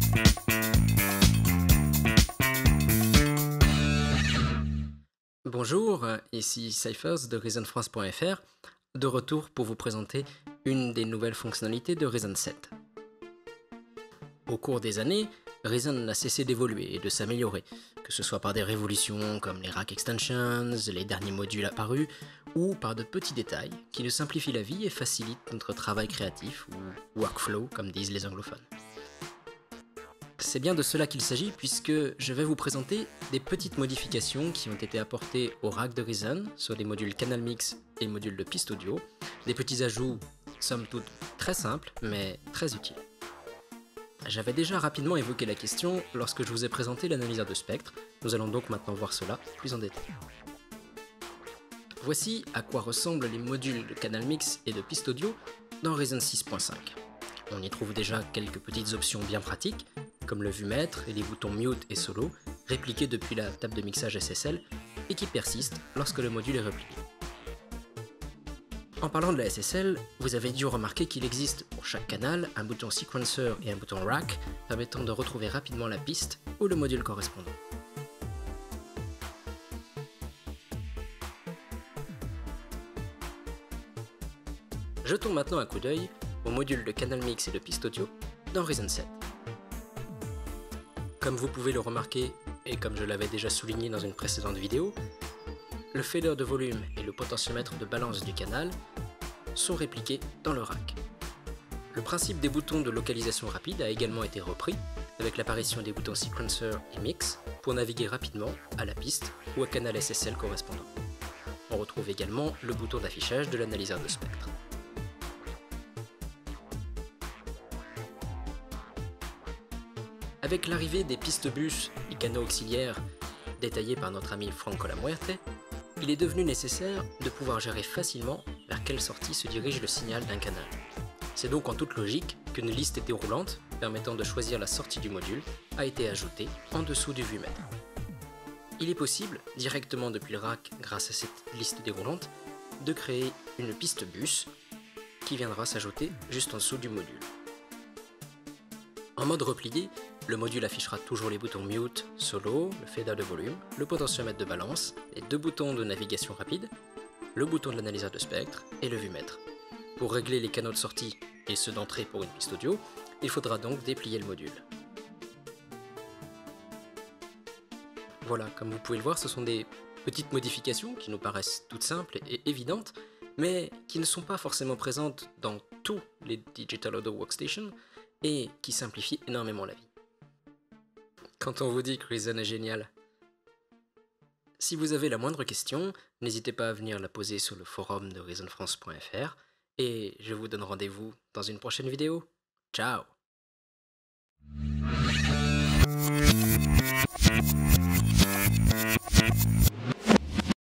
Bonjour, ici Cyphers de ReasonFrance.fr, de retour pour vous présenter une des nouvelles fonctionnalités de Reason 7. Au cours des années, Reason n'a cessé d'évoluer et de s'améliorer, que ce soit par des révolutions comme les Rack Extensions, les derniers modules apparus, ou par de petits détails qui nous simplifient la vie et facilitent notre travail créatif, ou workflow comme disent les anglophones. C'est bien de cela qu'il s'agit puisque je vais vous présenter des petites modifications qui ont été apportées au rack de Reason sur les modules Canal Mix et le module de piste audio, des petits ajouts somme toute très simples mais très utiles. J'avais déjà rapidement évoqué la question lorsque je vous ai présenté l'analyseur de spectre, nous allons donc maintenant voir cela plus en détail. Voici à quoi ressemblent les modules de Canal Mix et de piste audio dans Reason 6.5. On y trouve déjà quelques petites options bien pratiques, comme le vumètre et les boutons Mute et Solo, répliqués depuis la table de mixage SSL, et qui persistent lorsque le module est replié. En parlant de la SSL, vous avez dû remarquer qu'il existe pour chaque canal un bouton Sequencer et un bouton Rack permettant de retrouver rapidement la piste ou le module correspondant. Jetons maintenant un coup d'œil au module de Canal Mix et de piste audio dans Reason 7. Comme vous pouvez le remarquer, et comme je l'avais déjà souligné dans une précédente vidéo, le fader de volume et le potentiomètre de balance du canal sont répliqués dans le rack. Le principe des boutons de localisation rapide a également été repris, avec l'apparition des boutons Sequencer et Mix pour naviguer rapidement à la piste ou au canal SSL correspondant. On retrouve également le bouton d'affichage de l'analyseur de spectre. Avec l'arrivée des pistes bus et canaux auxiliaires détaillés par notre ami Franco Lamuerte, il est devenu nécessaire de pouvoir gérer facilement vers quelle sortie se dirige le signal d'un canal. C'est donc en toute logique qu'une liste déroulante permettant de choisir la sortie du module a été ajoutée en dessous du vumètre. Il est possible, directement depuis le rack grâce à cette liste déroulante, de créer une piste bus qui viendra s'ajouter juste en dessous du module. En mode replié, le module affichera toujours les boutons Mute, Solo, le fader de volume, le potentiomètre de balance, les deux boutons de navigation rapide, le bouton de l'analyseur de spectre et le vumètre. Pour régler les canaux de sortie et ceux d'entrée pour une piste audio, il faudra donc déplier le module. Voilà, comme vous pouvez le voir, ce sont des petites modifications qui nous paraissent toutes simples et évidentes, mais qui ne sont pas forcément présentes dans tous les Digital Audio Workstation et qui simplifient énormément la vie. Quand on vous dit que Reason est génial. Si vous avez la moindre question, n'hésitez pas à venir la poser sur le forum de ReasonFrance.fr et je vous donne rendez-vous dans une prochaine vidéo. Ciao!